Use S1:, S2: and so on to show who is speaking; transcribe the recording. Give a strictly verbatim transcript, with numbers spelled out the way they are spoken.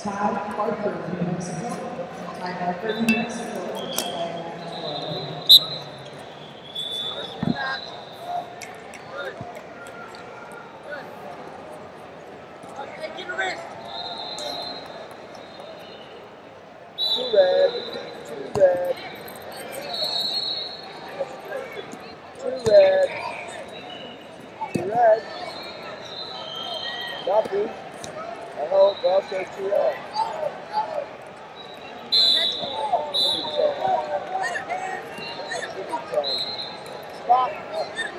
S1: Todd Parker, New Mexico. Todd Parker, New Mexico.
S2: Two red, two red, two red, two red, nothing. I hope I'll say two red. Spot.